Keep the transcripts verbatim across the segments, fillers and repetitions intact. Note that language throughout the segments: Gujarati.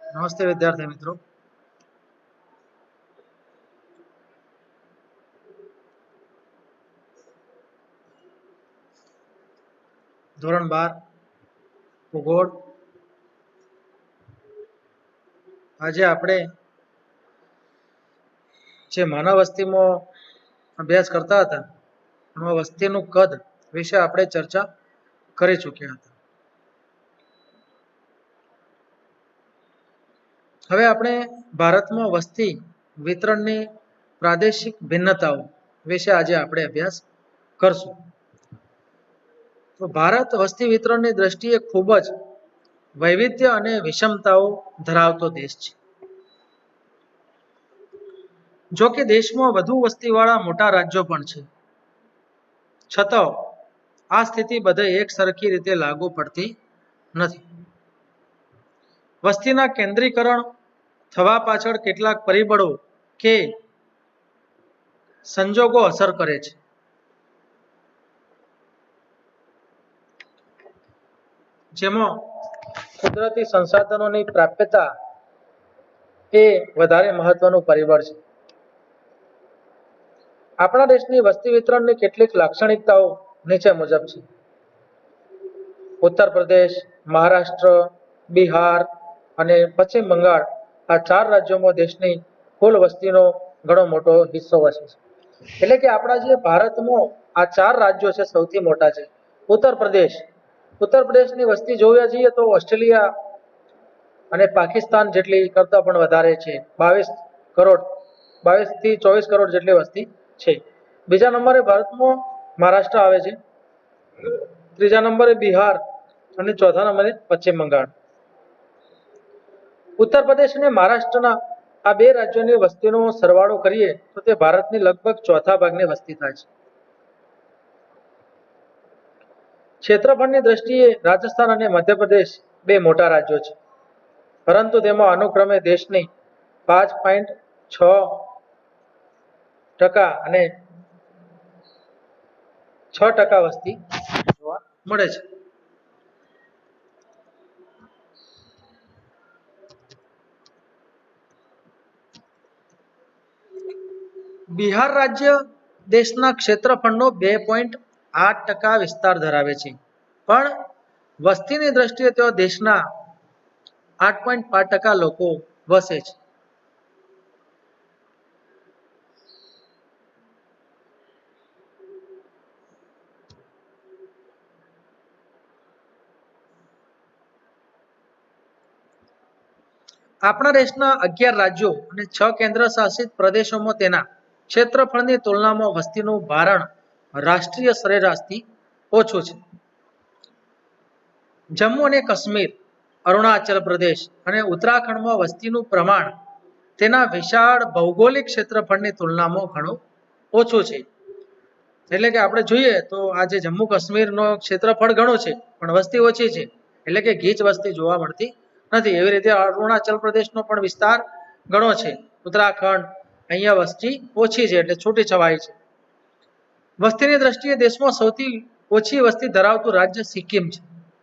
નમસ્તે વિદ્યાર્થી મિત્રો. ધોરણ બાર ભૂગોળ. આજે આપણે જે માનવ વસ્તીમાં અભ્યાસ કરતા હતા એમાં વસ્તીનું કદ વિશે આપણે ચર્ચા કરી ચૂક્યા હતા. હવે આપણે ભારતમાં વસ્તી વિતરણની પ્રાદેશિક ભિન્નતાઓ વિશે આજે આપણે અભ્યાસ કરશું. તો ભારત વસ્તી વિતરણની દ્રષ્ટિએ ખૂબ જ વૈવિધ્ય અને વિષમતાઓ ધરાવતો દેશ છે. જો કે દેશમાં વધુ વસ્તીવાળા મોટા રાજ્યો પણ છે, છતાં આ સ્થિતિ બધે એક સરખી રીતે લાગુ પડતી નથી. વસ્તીના કેન્દ્રીકરણ થવા પાછળ કેટલાક પરિબળો કે સંજોગો અસર કરે છે. જેમાં કુદરતી સંસાધનોની પ્રાપ્યતા એ વધારે મહત્વનું પરિબળ છે. આપણા દેશની વસ્તી વિતરણની કેટલીક લાક્ષણિકતાઓ નીચે મુજબ છે. ઉત્તર પ્રદેશ, મહારાષ્ટ્ર, બિહાર અને પશ્ચિમ બંગાળ આ ચાર રાજ્યોમાં દેશની કુલ વસ્તીનો ઘણો મોટો હિસ્સો વસે છે. એટલે કે આપણા જે ભારતમાં આ ચાર રાજ્યો છે સૌથી મોટા છે. ઉત્તર પ્રદેશ ઉત્તર પ્રદેશની વસ્તી જોવા જઈએ તો ઓસ્ટ્રેલિયા અને પાકિસ્તાન જેટલી કરતાં પણ વધારે છે. બાવીસ કરોડ બાવીસ થી ચોવીસ કરોડ જેટલી વસ્તી છે. બીજા નંબરે ભારતમાં મહારાષ્ટ્ર આવે છે, ત્રીજા નંબરે બિહાર અને ચોથા નંબરે પશ્ચિમ બંગાળ. ઉત્તર પ્રદેશ અને મહારાષ્ટ્રના આ બે રાજ્યોની વસ્તીનો સરવાળો કરીએ તો તે ભારતની લગભગ ચોથા ભાગની વસ્તી થાય છે. ક્ષેત્રફળની દ્રષ્ટિએ રાજસ્થાન અને મધ્યપ્રદેશ બે મોટા રાજ્યો છે, પરંતુ તેમાં અનુક્રમે દેશની પાંચ પોઈન્ટ છ ટકા અને છ ટકા વસ્તી જોવા મળે છે. બિહાર રાજ્ય દેશના ક્ષેત્રફળનો બે પોઈન્ટ આઠ ટકા વિસ્તાર ધરાવે છે, પણ વસ્તીની દ્રષ્ટિએ તેઓ દેશના આઠ પોઈન્ટ પાંચ ટકા લોકો વસે છે. આપણા દેશના અગિયાર રાજ્યો અને છ કેન્દ્ર શાસિત પ્રદેશોમાં તેના ક્ષેત્રફળની તુલનામાં વસ્તીનું ભારણ રાષ્ટ્રીય સરેરાશથી ઓછું છે. જમ્મુ અને કાશ્મીર, અરુણાચલ પ્રદેશ અને ઉત્તરાખંડમાં વસ્તીનું પ્રમાણ તેના વિશાળ ભૌગોલિક ક્ષેત્રફળની તુલનામાં ઘણું ઓછું છે. એટલે કે આપણે જોઈએ તો આ જે જમ્મુ કાશ્મીરનો ક્ષેત્રફળ ઘણું છે પણ વસ્તી ઓછી છે, એટલે કે ગીચ વસ્તી જોવા મળતી નથી. એવી રીતે અરુણાચલ પ્રદેશનો પણ વિસ્તાર ઘણો છે. ઉત્તરાખંડ અહીંયા વસ્તી ઓછી છે એટલે છૂટી છવાઈ છે. વસ્તીની દ્રષ્ટિએ દેશમાં સૌથી ઓછી વસ્તી ધરાવતું રાજ્ય સિક્કિમ છે.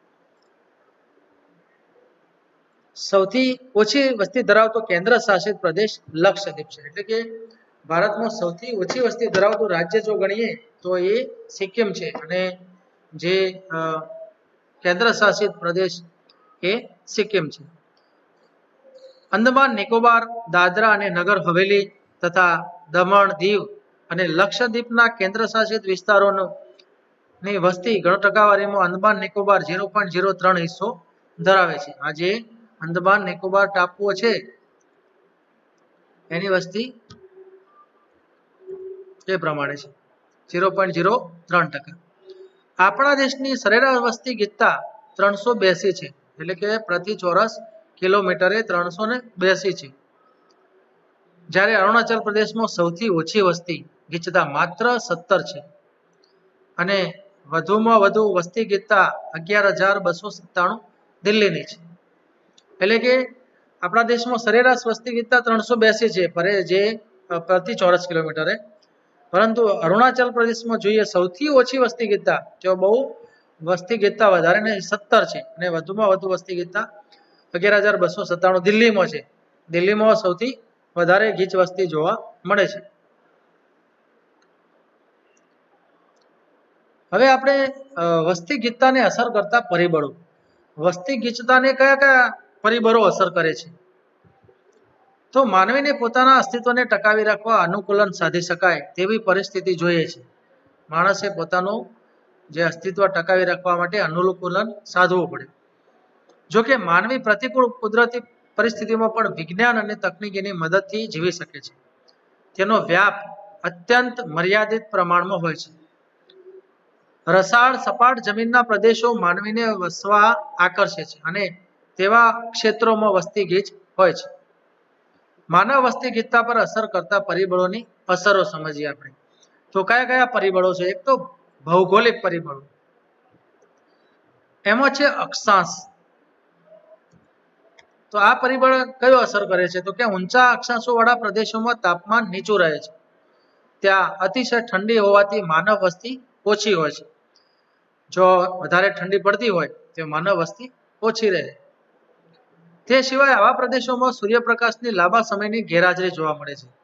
સૌથી ઓછી વસ્તી ધરાવતો કેન્દ્ર શાસિત પ્રદેશ લક્ષદ્વીપ છે. એટલે કે ભારતમાં સૌથી ઓછી વસ્તી ધરાવતું રાજ્ય જો ગણીએ તો એ સિક્કિમ છે અને જે કેન્દ્ર શાસિત પ્રદેશ એ સિક્કિમ છે. અંદમાન નિકોબાર, દાદરા અને નગર હવેલી તથા દમણ, દીવ અને લક્ષદ્વીપના કેન્દ્ર શાસિત વિસ્તારોની વસ્તી ગણ ટકાવારીમાં Andaman Nicobar zero point zero ત્રણ હિસ્સો ધરાવે છે. આ જે અંદમાન નિકોબાર ટાપુઓ છે એની વસ્તી એ પ્રમાણે છે ઝીરો પોઈન્ટ ઝીરો ત્રણ ટકા. આપણા દેશની સરેરાશ વસ્તી ગીતતા ત્રણસો બેસી છે, એટલે કે પ્રતિ ચોરસ કિલોમીટરે ત્રણસો ને બેસી છે. જ્યારે અરુણાચલ પ્રદેશમાં સૌથી ઓછી વસ્તી ગીચતા માત્ર સત્તર છે અને વધુમાં વધુ વસ્તી ગીતતા અગિયાર હજાર બસો સત્તાણું દિલ્હીની છે. એટલે કે આપણા દેશમાં સરેરાશ વસ્તી ગીતતા ત્રણસો બેસી છે જે પ્રતિ ચોરસ કિલોમીટરે, પરંતુ અરુણાચલ પ્રદેશમાં જોઈએ સૌથી ઓછી વસ્તી ગીતતા તેઓ બહુ વસ્તી ગીતતા વધારે ને સત્તર છે અને વધુમાં વધુ વસ્તી ગીતતા અગિયાર હજાર બસો સત્તાણું દિલ્હીમાં છે. દિલ્હીમાં સૌથી વધારે ગીચ વસ્તી જોવા મળે છે. હવે આપણે વસ્તી ગીચતાને અસર કરતા પરિબળો. વસ્તી ગીચતાને કયા કયા પરિબળો અસર કરે છે? તો માનવીને પોતાના અસ્તિત્વને ટકાવી રાખવા અનુકૂલન સાધી શકાય તેવી પરિસ્થિતિ જોઈએ છે. માણસે પોતાનું જે અસ્તિત્વ ટકાવી રાખવા માટે અનુકૂલન સાધવું પડે. જો કે માનવી પ્રતિકૂળ કુદરતી પરિસ્થિતિમાં પણ વિજ્ઞાન અને તકનીકીની મદદથી જીવી શકે છે. તેનો વ્યાપ અત્યંત મર્યાદિત પ્રમાણમાં હોય છે. રસાળ સપાટ જમીનના પ્રદેશો માનવીને વસવા આકર્ષે છે અને તેવા ક્ષેત્રોમાં વસ્તી ગીચ હોય છે. માનવ વસ્તી ગીચતા પર અસર કરતા પરિબળોની અસરો સમજીએ આપણે. તો કયા કયા પરિબળો છે? એક તો ભૌગોલિક પરિબળો. એમાં છે અક્ષાંશ. તો આ પરિબળ કયો અસર કરે છે? તો કે ઊંચા અક્ષાંશો વાળા પ્રદેશોમાં તાપમાન નીચું રહે છે. ત્યાં અતિશય ઠંડી હોવાથી માનવ વસ્તી ઓછી હોય છે. જો વધારે ઠંડી પડતી હોય તો માનવ વસ્તી ઓછી રહે. તે સિવાય આવા પ્રદેશોમાં સૂર્યપ્રકાશની લાંબા સમયની ગેરહાજરી જોવા મળે છે.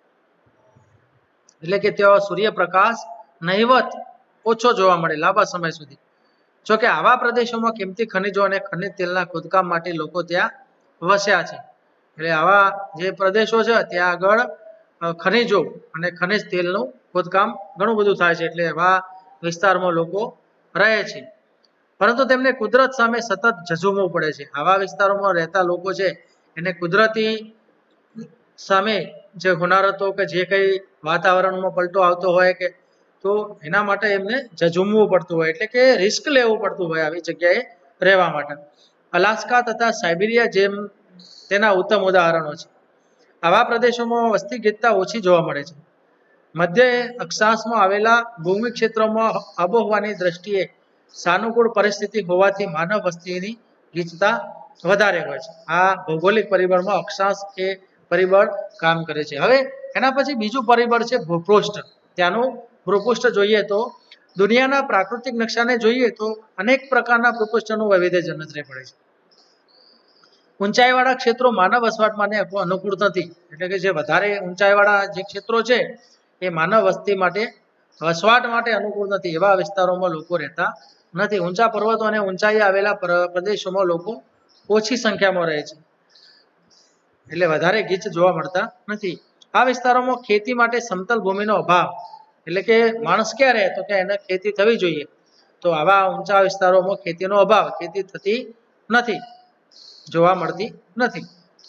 એટલે કે ત્યાં સૂર્યપ્રકાશ નહિવત ઓછો જોવા મળે લાંબા સમય સુધી. જો કે આવા પ્રદેશોમાં કિંમતી ખનિજો અને ખનિજ તેલના ખોદકામ માટે લોકો ત્યાં વસ્યા છે. એટલે આવા જે પ્રદેશો છે ત્યાં આગળ ખનિજો અને ખનિજ તેલનું ખોદકામ ઘણું બધું થાય છે. એટલે આવા વિસ્તારમાં લોકો રહે છે. પરંતુ તેમને કુદરત સામે સતત ઝઝૂમવું પડે છે. આવા વિસ્તારોમાં રહેતા લોકો છે એને કુદરતી સામે જે હોનારતો કે જે કંઈ વાતાવરણમાં પલટો આવતો હોય કે તો એના માટે એમને ઝઝૂમવું પડતું હોય, એટલે કે રિસ્ક લેવું પડતું હોય આવી જગ્યાએ રહેવા માટે. અલાસ્કા તથા સાઇબિરિયા જેમ તેના ઉત્તમ ઉદાહરણો છે. આવા પ્રદેશોમાં વસ્તી ગીચતા ઓછી જોવા મળે છે. મધ્ય અક્ષાંશમાં આવેલા ભૂમિ ક્ષેત્રોમાં આબોહવાની દ્રષ્ટિએ સાનુકૂળ પરિસ્થિતિ હોવાથી માનવ વસ્તીની ગીચતા વધારે હોય છે. આ ભૌગોલિક પરિબળમાં અક્ષાંશ એ પરિબળ કામ કરે છે. હવે એના પછી બીજું પરિબળ છે ભૂપૃષ્ઠ. ત્યાંનું ભૂપૃષ્ઠ જોઈએ તો દુનિયાના પ્રાકૃતિક નકશાને જોઈએ તો અનેક પ્રકારના ભૂપૃષ્ઠનું વૈવિધ્ય નજરે પડે છે. ઊંચાઈવાળા ક્ષેત્રો માનવ વસવાટ માટે અનુકૂળ નથી. એટલે કે જે વધારે ઊંચાઈવાળા જે ક્ષેત્રો છે એ માનવ વસ્તી માટે વસવાટ માટે અનુકૂળ નથી. એવા વિસ્તારોમાં લોકો રહેતા નથી. ઊંચા પર્વતો અને ઊંચાઈ આવેલા પ્રદેશોમાં લોકો ઓછી સંખ્યામાં રહે છે. એટલે વધારે ગીચ જોવા મળતા નથી. આ વિસ્તારોમાં ખેતી માટે સમતલ ભૂમિનો અભાવ. એટલે કે માણસ ક્યાં રહે તો કે એને ખેતી થવી જોઈએ. તો આવા ઊંચા વિસ્તારોમાં ખેતીનો અભાવ, ખેતી થતી નથી, જોવા મળતી નથી.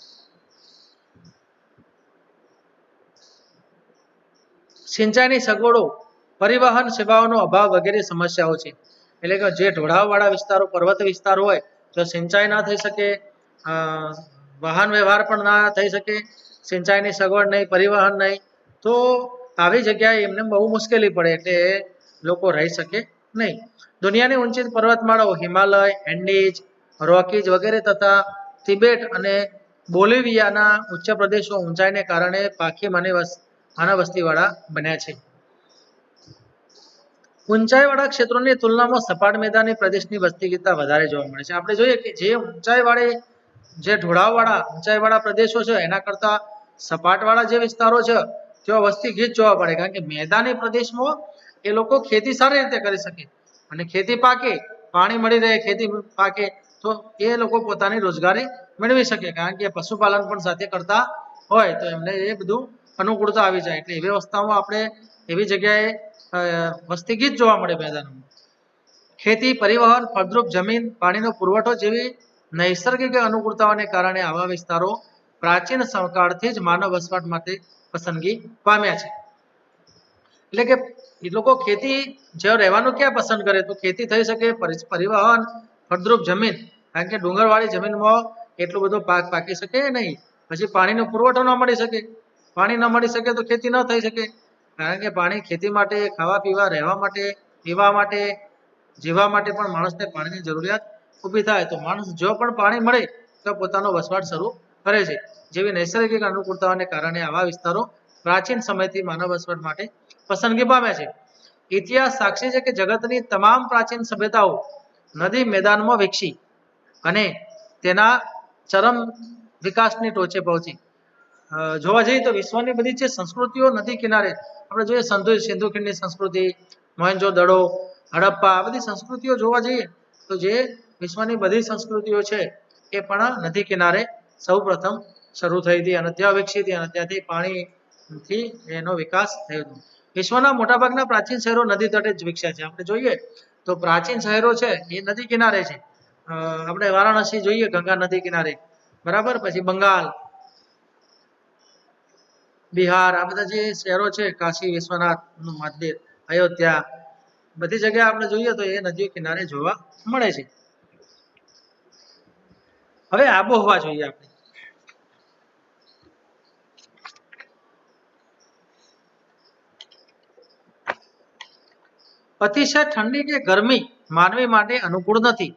સિંચાઈની સગવડો, પરિવહન સેવાઓનો અભાવ વગેરે સમસ્યાઓ છે. એટલે કે જે ઢોળાવવાળા વિસ્તારો, પર્વત વિસ્તાર હોય તો સિંચાઈ ના થઈ શકે, વાહન વ્યવહાર પણ ના થઈ શકે, સિંચાઈની સગવડ નહીં, પરિવહન નહીં, તો આવી જગ્યાએ એમને બહુ મુશ્કેલી પડે, એટલે લોકો રહી શકે નહીં. દુનિયાની ઊંચી પર્વતમાળાઓ હિમાલય, એન્ડીઝ, રોકીઝ વગેરે તથા તિબેટ અને બોલિવિયાના ઉચ્ચ પ્રદેશો ઊંચાઈને કારણે પાકી માનવ વસ્તીવાળા બન્યા છે. ઊંચાઈવાળા ક્ષેત્રોની તુલનામાં સપાટ મેદાની પ્રદેશની વસ્તી ગીચતા વધારે જોવા મળે છે. આપણે જોઈએ કે જે ઊંચાઈવાળી જે ઢોળાવવાળા ઊંચાઈવાળા પ્રદેશો છે એના કરતાં સપાટવાળા જે વિસ્તારો છે ત્યાં વસ્તી ગીચ જોવા પડે. કારણ કે મેદાની પ્રદેશમાં એ લોકો ખેતી સારી રીતે કરી શકે અને ખેતી પાકે, પાણી મળી રહે, ખેતી પાકે તો એ લોકો પોતાની રોજગારી મેળવી શકે. કારણ કે પશુપાલન પણ સાથે કરતા હોય તો એમને એ બધું અનુકૂળતા આવી જાય. એટલે એવી અવસ્થામાં આપણે એવી જગ્યાએ વસ્તી ગીચ જોવા મળે મેદાનમાં. ખેતી, પરિવહન, ફળદ્રુપ જમીન, પાણીનો પુરવઠો જેવી નૈસર્ગિક અનુકૂળતાઓને કારણે આવા વિસ્તારો પ્રાચીન કાળથી જ માનવ વસવાટ માટે પસંદગી પામ્યા છે. એટલે કે એ લોકો ખેતી જો રહેવાનું ક્યાં પસંદ કરે તો ખેતી થઈ શકે, પરિવહન, ફળદ્રુપ જમીન. કારણ કે ડુંગરવાળી જમીનમાં એટલું બધું પાક પાકી શકે નહીં. પછી પાણીનો પુરવઠો ન મળી શકે, પાણી ન મળી શકે તો ખેતી ન થઈ શકે. કારણ કે પાણી ખેતી માટે, ખાવા પીવા, રહેવા માટે, પીવા માટે, જીવવા માટે પણ માણસને પાણીની જરૂરિયાત ઊભી થાય. તો માણસ જો પણ પાણી મળે તો પોતાનો વસવાટ શરૂ કરે છે. જેવી નૈસર્ગિક અનુકૂળતાઓને કારણે આવા વિસ્તારો પ્રાચીન સમયથી માનવ વસવાટ માટે પસંદગી પામ્યા છે. ઇતિહાસ સાક્ષી છે કે જગતની તમામ પ્રાચીન સભ્યતાઓ નદી મેદાનમાં વિકસી અને તેના ચરમ વિકાસની ટોચે પહોંચી. જોવા જઈએ તો વિશ્વની બધી જે સંસ્કૃતિઓ નદી કિનારે આપણે જોઈએ, સિંધુ સિંધુ ખીણની સંસ્કૃતિ, મોહેન્જો દડો, હડપ્પા, આ બધી સંસ્કૃતિઓ જોવા જઈએ તો જે વિશ્વની બધી સંસ્કૃતિઓ છે એ પણ નદી કિનારે સૌ પ્રથમ શરૂ થઈ હતી અને ત્યાં વિકસી હતી અને ત્યાંથી પાણીથી એનો વિકાસ થયો હતો. વિશ્વના મોટાભાગના પ્રાચીન શહેરો નદી તટે જ વિકસ્યા છે. આપણે જોઈએ તો પ્રાચીન શહેરો છે એ નદી કિનારે છે. આપણે વારાણસી જોઈએ ગંગા નદી કિનારે, બરાબર. પછી બંગાળ, બિહાર, આ બધા જે શહેરો છે, કાશી વિશ્વનાથનું મંદિર, અયોધ્યા, બધી જગ્યાએ આપણે જોઈએ તો એ નદીઓ કિનારે જોવા મળે છે. હવે આબોહવા જોઈએ આપણે. અતિશય ઠંડી કે ગરમી માનવી માટે અનુકૂળ નથી.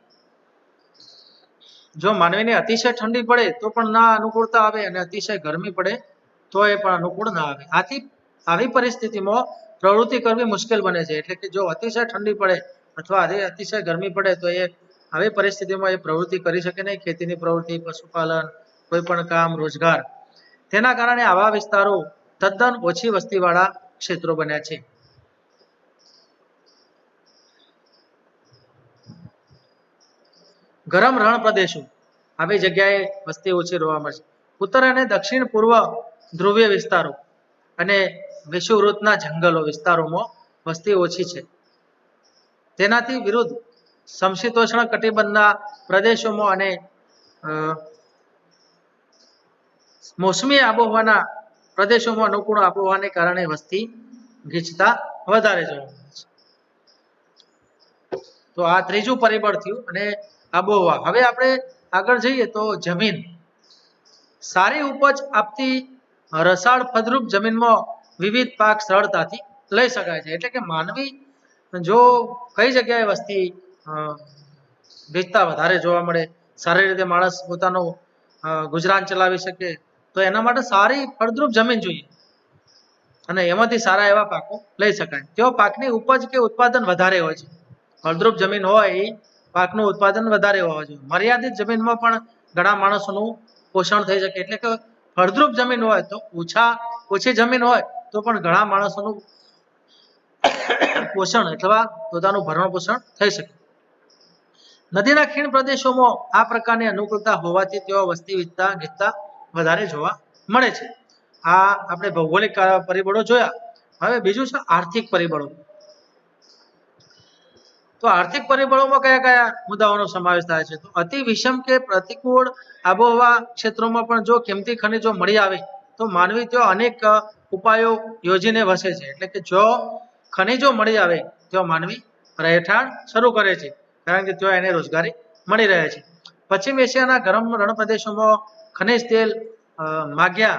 જો માનવીને અતિશય ઠંડી પડે તો પણ ના અનુકૂળતા આવે અને અતિશય ગરમી પડે તો એ પણ અનુકૂળ ના આવે. આથી આવી પરિસ્થિતિમાં પ્રવૃત્તિ કરવી મુશ્કેલ બને છે. એટલે કે જો અતિશય ઠંડી પડે અથવા અતિશય ગરમી પડે તો એ આવી પરિસ્થિતિમાં એ પ્રવૃત્તિ કરી શકે નહીં. ખેતીની પ્રવૃત્તિ, પશુપાલન, કોઈ પણ કામ, રોજગાર. તેના કારણે આવા વિસ્તારો તદ્દન ઓછી વસ્તીવાળા ક્ષેત્રો બન્યા છે. ગરમ રણ પ્રદેશો, આવી જગ્યાએ વસ્તી ઓછી જોવા મળશે. ઉત્તર અને દક્ષિણ પૂર્વ ધ્રુવીય વિસ્તારો અને વિષુવવૃત્તના જંગલો વિસ્તારોમાં વસ્તી ઓછી છે. તેનાથી વિરુદ્ધ સમશીતોષ્ણ કટિબંધના પ્રદેશોમાં અને મોસમી આબોહવાના પ્રદેશોમાં અનુકૂળ આબોહવાને કારણે વસ્તી ગીચતા વધારે જોવા મળે છે. તો આ ત્રીજું પરિબળ થયું અને આબોહવા. હવે આપણે આગળ જઈએ તો જમીન. સારી ઉપજ આપતી રસાળ ફળદ્રુપ જમીનમાં વિવિધ પાક સરળતાથી લઈ શકાય છે. એટલે કે માનવી જો કઈ જગ્યાએ વસ્તી ગીચતા વધારે જોવા મળે, સારી રીતે માણસ પોતાનું ગુજરાન ચલાવી શકે તો એના માટે સારી ફળદ્રુપ જમીન જોઈએ અને એમાંથી સારા એવા પાકો લઈ શકાય. તેઓ પાકની ઉપજ કે ઉત્પાદન વધારે હોય છે. ફળદ્રુપ જમીન હોય એ પાકનું ઉત્પાદન વધારે હોવા જોઈએ. મર્યાદિત જમીનમાં પણ ઘણા માણસોનું પોષણ થઈ શકે. એટલે કે ફળદ્રુપ જમીન હોય તો ઓછા ઓછી જમીન હોય તો પણ ઘણા માણસોનું પોષણ અથવા પોતાનું ભરણ પોષણ થઈ શકે. નદીના ખીણ પ્રદેશોમાં આ પ્રકારની અનુકૂળતા હોવાથી તેઓ વસ્તી વિસ્તાર ગીચતા વધારે જોવા મળે છે. આ આપણે ભૌગોલિક પરિબળો જોયા. હવે બીજું છે આર્થિક પરિબળો. તો આર્થિક પરિબળોમાં કયા કયા મુદ્દાઓનો સમાવેશ થાય છે? તો અતિ વિષમ કે પ્રતિકૂળ આબોહવા ક્ષેત્રોમાં પણ જો કિંમતી ખનિજો મળી આવે તો માનવી તેઓ અનેક ઉપાયો યોજીને વસે છે. એટલે કે જો ખનિજો મળી આવે તો માનવી રહેઠાણ શરૂ કરે છે, કારણ કે તેઓ એને રોજગારી મળી રહે છે. પશ્ચિમ એશિયાના ગરમ રણ પ્રદેશોમાં ખનિજ તેલ માગ્યા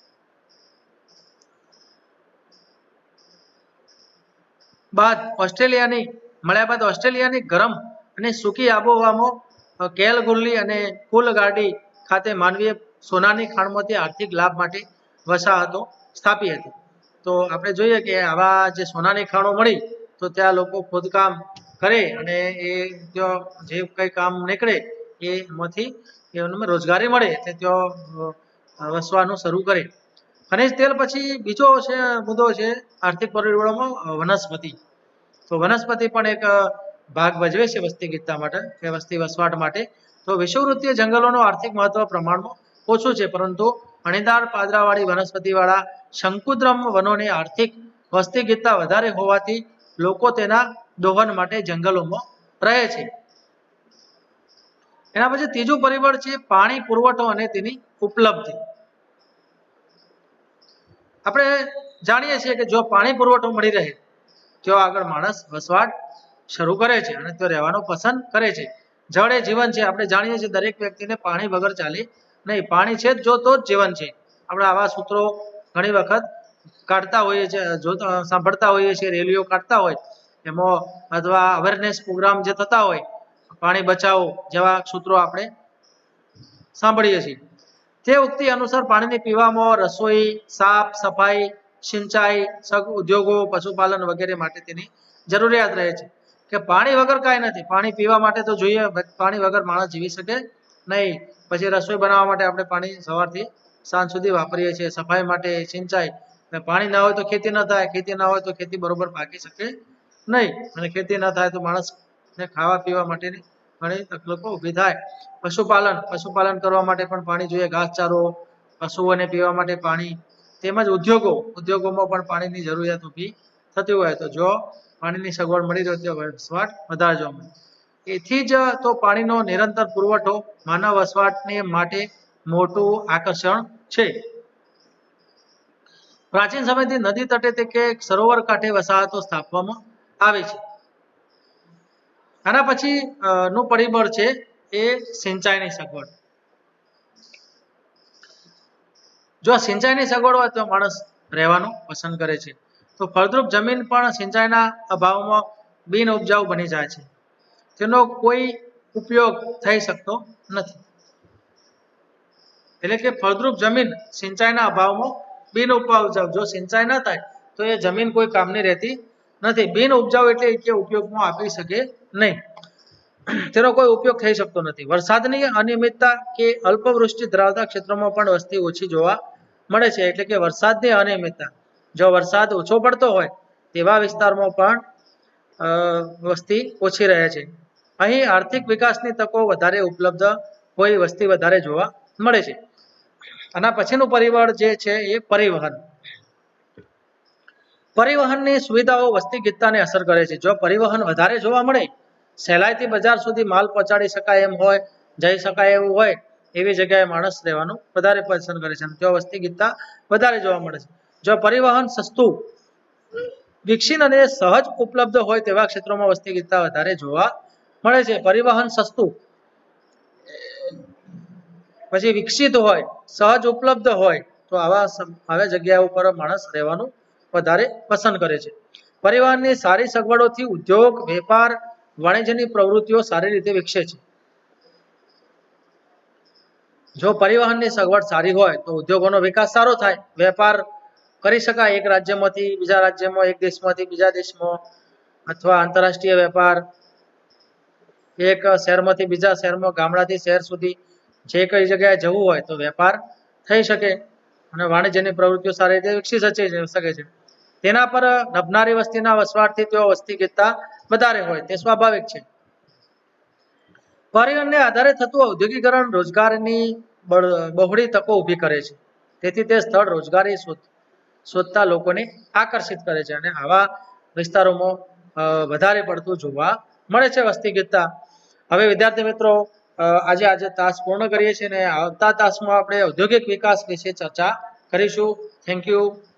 બાદ ઓસ્ટ્રેલિયાની મળ્યા બાદ ઓસ્ટ્રેલિયાની ગરમ અને સૂકી આબોહવામાં કેલગુલ્લી અને કુલગાડી ખાતે માનવીએ સોનાની ખાણમાંથી આર્થિક લાભ માટે વસાહતો સ્થાપી હતી. તો આપણે જોઈએ કે આવા જે સોનાની ખાણો મળી તો ત્યાં લોકો ખોદકામ કરે અને એ ત્યાં જે કંઈ કામ નીકળે એમાંથી એમને રોજગારી મળે એટલે ત્યાં વસવાનું શરૂ કરે. ખનિજ તેલ પછી બીજો છે મુદ્દો છે આર્થિક પરિબળોમાં વનસ્પતિ. તો વનસ્પતિ પણ એક ભાગ ભજવે છે વસ્તી ગીચતા માટે કે વસ્તી વસવાટ માટે. તો વિષુવવૃત્તીય જંગલોનું આર્થિક મહત્વ પ્રમાણમાં ઓછું છે, પરંતુ અણીદાર પાદરાવાળી વનસ્પતિવાળા શંકુદ્રમ વનોની આર્થિક વસ્તી ગીચતા વધારે હોવાથી લોકો તેના દોહન માટે જંગલોમાં રહે છે. એના પછી ત્રીજું પરિબળ છે પાણી પુરવઠો અને તેની ઉપલબ્ધિ. આપણે જાણીએ છીએ કે જો પાણી પુરવઠો મળી રહે તો આગળ માણસ વસવાટ શરૂ કરે છે અને તે રહેવાનું પસંદ કરે છે. જળ એ જીવન છે. આપણે જાણીએ છીએ દરેક વ્યક્તિને પાણી વગર ચાલે નહીં. પાણી છે જો તો જ જીવન છે. આપણે આવા સૂત્રો ઘણી વખત કાઢતા હોઈએ છીએ, જો સાંભળતા હોઈએ છીએ, રેલીઓ કાઢતા હોય એમાં અથવા અવેરનેસ પ્રોગ્રામ જે થતા હોય, પાણી બચાવો જેવા સૂત્રો આપણે સાંભળીએ છીએ. તે ઉક્તિ અનુસાર પાણીને પીવામાં, રસોઈ, સાફ સફાઈ, સિંચાઈ, ઉદ્યોગો, પશુપાલન વગેરે માટે તેની જરૂરિયાત રહે છે. કે પાણી વગર કાંઈ નથી. પાણી પીવા માટે તો જોઈએ, પાણી વગર માણસ જીવી શકે નહીં. પછી રસોઈ બનાવવા માટે આપણે પાણી સવારથી સાંજ સુધી વાપરીએ છીએ, સફાઈ માટે, સિંચાઈ. અને પાણી ના હોય તો ખેતી ન થાય, ખેતી ના હોય તો ખેતી બરોબર પાકી શકે નહીં, અને ખેતી ન થાય તો માણસને ખાવા પીવા માટેની ઘણી તકલીફો ઊભી થાય. પશુપાલન પશુપાલન કરવા માટે પણ પાણી જોઈએ, ઘાસચારો, પશુઓને પીવા માટે પાણી, તેમજ ઉદ્યોગો ઉદ્યોગોમાં પણ પાણીની જરૂરિયાત ઊભી થતી હોય તો જો પાણીની સગવડ મળી રહે તો વસવાટ વધારે જોવા મળે. એથી જ તો પાણીનો નિરંતર પુરવઠો માનવ વસવાટને માટે મોટું આકર્ષણ છે. પ્રાચીન સમયથી નદી તટે કે સરોવર કાંઠે વસાહતો સ્થાપવામાં આવે છે. આના પછી નું પરિબળ છે એ સિંચાઈની સગવડ. જો સિંચાઈની સગવડ હોય તો માણસ રહેવાનું પસંદ કરે છે. તો ફળદ્રુપ જમીન પણ સિંચાઈના અભાવમાં બિન ઉપજાઉ બની જાય છે, તેનો કોઈ ઉપયોગ થઈ શકતો નથી. એટલે કે ફળદ્રુપ જમીન સિંચાઈના અભાવમાં બિન ઉપજાઉ, જો સિંચાઈ ન થાય તો એ જમીન કોઈ કામની રહેતી નથી. બિન ઉપજાઉ એટલે કે ઉપયોગમાં આપી શકે નહીં, તેનો કોઈ ઉપયોગ થઈ શકતો નથી. વરસાદની અનિયમિતતા કે અલ્પવૃષ્ટિ ધરાવતા ક્ષેત્રોમાં પણ વસ્તી ઓછી જોવા મળે છે. એટલે કે વરસાદની અનિયમિતતા, જો વરસાદ ઓછો પડતો હોય તેવા વિસ્તારમાં પણ વસ્તી ઓછી રહે છે. અહીં આર્થિક વિકાસની તકો વધારે ઉપલબ્ધ હોય, વસ્તી વધારે જોવા મળે છે. આના પછીનું પરિબળ જે છે એ પરિવહન. પરિવહનની સુવિધાઓ વસ્તી ગીતતાને અસર કરે છે. જો પરિવહન વધારે જોવા મળે, સહેલાઈથી બજાર સુધી માલ પહોંચાડી શકાય એમ હોય, જઈ શકાય એવું હોય, એવી જગ્યાએ માણસ રહેવાનું વધારે પસંદ કરે છે. જો વસ્તી ગીતતા વધારે જોવા મળે છે. જો પરિવહન સસ્તું, વિકસિત અને સહજ ઉપલબ્ધ હોય તેવા ક્ષેત્રોમાં વસ્તી ગીતતા વધારે જોવા મળે છે. પરિવહન સસ્તું, પછી વિકસિત હોય, સહજ ઉપલબ્ધ હોય તો આવા આવા જગ્યા ઉપર માણસ રહેવાનું વધારે પસંદ કરે છે. પરિવહનની સારી સગવડોથી ઉદ્યોગ, વેપાર, વાણિજ્યની પ્રવૃત્તિઓ સારી રીતે વિકસે છે. જો પરિવહનની સગવડ સારી હોય તો ઉદ્યોગોનો વિકાસ સારો થાય, વેપાર કરી શકાય એક રાજ્યમાંથી બીજા રાજ્યમાં, એક દેશમાંથી બીજા દેશમાં, અથવા આંતરરાષ્ટ્રીય વેપાર, એક શહેરમાંથી બીજા શહેરમાં, ગામડાથી શહેર સુધી જે કઈ જગ્યાએ જવું હોય તો વેપાર થઈ શકે, અને વાણિજ્યની પ્રવૃત્તિઓ સારી રીતે વિકસી શકે છે. તેના પર નભનારી વસ્તીના વસવાટથી તેઓ વસ્તી ગીતતા વધારે હોય તે સ્વાભાવિક છે. પરિવહનને આધારે થતું ઔદ્યોગિકરણ રોજગારની બહોળી તકો ઊભી કરે છે. તેથી તે સ્થળ રોજગારી શોધતા લોકોને આકર્ષિત કરે છે, અને આવા વિસ્તારોમાં વધારે પડતું જોવા મળે છે વસ્તી ગીતતા. હવે વિદ્યાર્થી મિત્રો, આજે આજે તાસ પૂર્ણ કરીએ છીએ, અને આવતા તાસમાં આપણે ઔદ્યોગિક વિકાસ વિશે ચર્ચા કરીશું. Thank you.